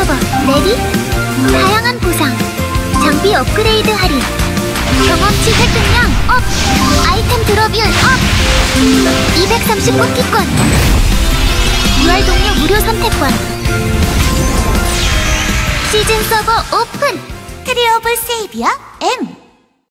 서버 레디? 다양한 보상, 장비 업그레이드 할인, 경험치 획득량 업, 아이템 드롭률 업, 230 뽑기권, UR 동료 무료 선택권. 시즌 서버 오픈! 트리 오브 세이비어 M.